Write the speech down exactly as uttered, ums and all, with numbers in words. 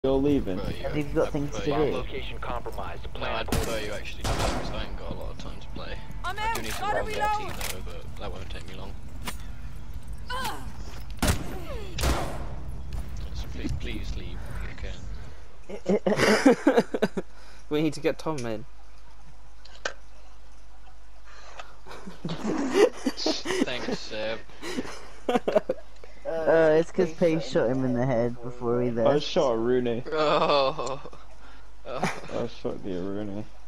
You're leaving. Have you got things to do? Location compromised. No, I'd prefer you actually do that because I ain't got a lot of time to play. I'm I do need to run their team though, but that won't take me long. So please, please leave if you can. We need to get Tom in. Thanks, Seb. Uh, it's because Paige shot him in the head before he left. I shot Rooney. Oh. Oh. I shot the Rooney.